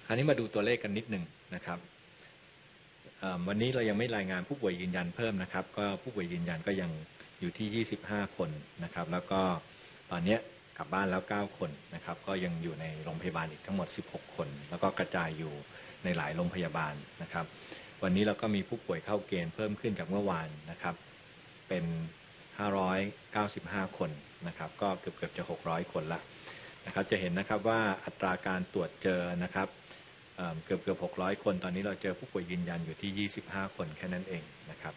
คราวนี้มาดูตัวเลขกันนิดหนึ่งนะครับวันนี้เรายังไม่รายงานผู้ป่วยยืนยันเพิ่มนะครับก็ผู้ป่วยยืนยันก็ยังอยู่ที่25คนนะครับแล้วก็ตอนนี้กลับบ้านแล้ว9คนนะครับก็ยังอยู่ในโรงพยาบาลอีกทั้งหมด16คนแล้วก็กระจายอยู่ในหลายโรงพยาบาลนะครับวันนี้เราก็มีผู้ป่วยเข้าเกณฑ์เพิ่มขึ้นจากเมื่อวานนะครับเป็น595คนนะครับก็เกือบจะ600คนละนะครับจะเห็นนะครับว่าอัตราการตรวจเจอนะครับเกือบ600คนตอนนี้เราเจอผู้ป่วยยืนยันอยู่ที่25คนแค่นั้นเองนะครับ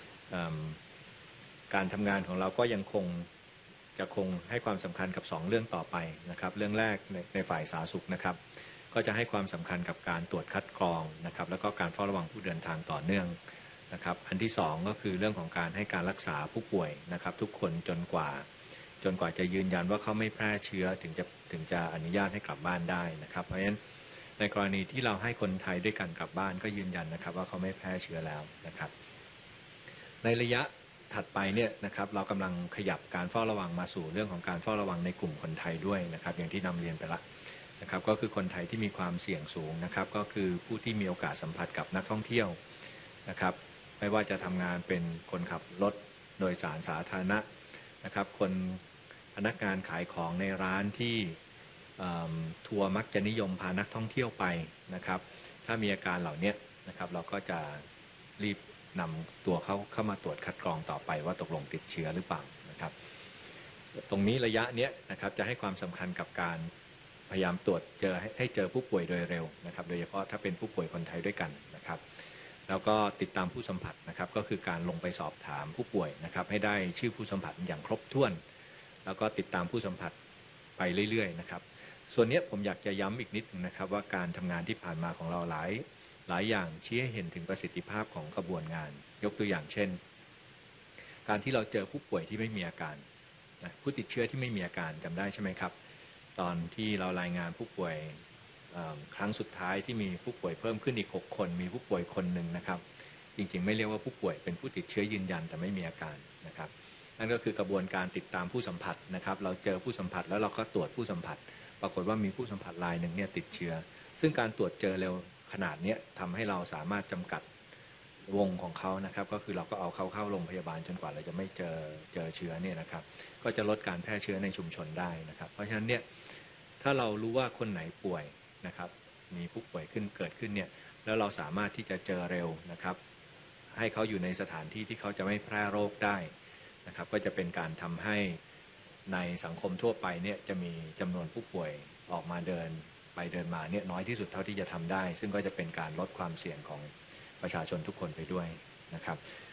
การทำงานของเราก็ยังคงให้ความสำคัญกับ2เรื่องต่อไปนะครับเรื่องแรกในฝ่ายสาธารณสุขนะครับก็จะให้ความสำคัญกับการตรวจคัดกรองนะครับแล้วก็การเฝ้าระวังผู้เดินทางต่อเนื่องนะครับอันที่2ก็คือเรื่องของการให้การรักษาผู้ป่วยนะครับทุกคนจนกว่าจะยืนยันว่าเขาไม่แพร่เชื้อถึงจะอนุญาตให้กลับบ้านได้นะครับเพราะฉะนั้นในกรณีที่เราให้คนไทยด้วยกันกลับบ้านก็ยืนยันนะครับว่าเขาไม่แพร่เชื้อแล้วนะครับในระยะถัดไปเนี่ยนะครับเรากำลังขยับการเฝ้าระวังมาสู่เรื่องของการเฝ้าระวังในกลุ่มคนไทยด้วยนะครับอย่างที่นำเรียนไปละนะครับก็คือคนไทยที่มีความเสี่ยงสูงนะครับก็คือผู้ที่มีโอกาสสัมผัสกับนักท่องเที่ยวนะครับไม่ว่าจะทำงานเป็นคนขับรถโดยสารสาธารณะนะครับคนพนักงานขายของในร้านที่ทัวร์มักจะนิยมพานักท่องเที่ยวไปนะครับถ้ามีอาการเหล่านี้นะครับเราก็จะรีบนำตัวเข้ามาตรวจคัดกรองต่อไปว่าตกลงติดเชื้อหรือเปล่านะครับตรงนี้ระยะเนี้ยนะครับจะให้ความสำคัญกับการพยายามตรวจให้เจอผู้ป่วยโดยเร็วนะครับโดยเฉพาะถ้าเป็นผู้ป่วยคนไทยด้วยกันนะครับแล้วก็ติดตามผู้สัมผัสนะครับก็คือการลงไปสอบถามผู้ป่วยนะครับให้ได้ชื่อผู้สัมผัสอย่างครบถ้วนแล้วก็ติดตามผู้สัมผัสไปเรื่อยๆนะครับส่วนนี้ผมอยากจะย้ำอีกนิดนึงนะครับว่าการทำงานที่ผ่านมาของเราหลายอย่างชี้ให้เห็นถึงประสิทธิภาพของกระบวนงานยกตัวอย่างเช่นการที่เราเจอผู้ป่วยที่ไม่มีอาการผู้ติดเชื้อที่ไม่มีอาการจำได้ใช่ไหมครับตอนที่เรารายงานผู้ป่วยครั้งสุดท้ายที่มีผู้ป่วยเพิ่มขึ้นอีก6คนมีผู้ป่วยคนหนึ่งนะครับจริงๆไม่เรียกว่าผู้ป่วยเป็นผู้ติดเชื้อยืนยันแต่ไม่มีอาการนะครับนั่นก็คือกระบวนการติดตามผู้สัมผัสนะครับเราเจอผู้สัมผัสแล้วเราก็ตรวจผู้สัมผัสปรากฏว่ามีผู้สัมผัสรายหนึ่งเนี่ยติดเชื้อซึ่งการตรวจเจอเร็วขนาดนี้ทำให้เราสามารถจำกัดวงของเขานะครับก็คือเราก็เอาเขาเข้าโรงพยาบาลจนกว่าเราจะไม่เจอเชื้อเนี่ยนะครับก็จะลดการแพร่เชื้อในชุมชนได้นะครับเพราะฉะนั้นเนี่ยถ้าเรารู้ว่าคนไหนป่วยนะครับมีผู้ป่วยเกิดขึ้นเนี่ยแล้วเราสามารถที่จะเจอเร็วนะครับให้เขาอยู่ในสถานที่ที่เขาจะไม่แพร่โรคได้นะครับก็จะเป็นการทำให้ในสังคมทั่วไปเนี่ยจะมีจำนวนผู้ป่วยออกมาเดินมาเนี่ยน้อยที่สุดเท่าที่จะทำได้ซึ่งก็จะเป็นการลดความเสี่ยงของประชาชนทุกคนไปด้วยนะครับ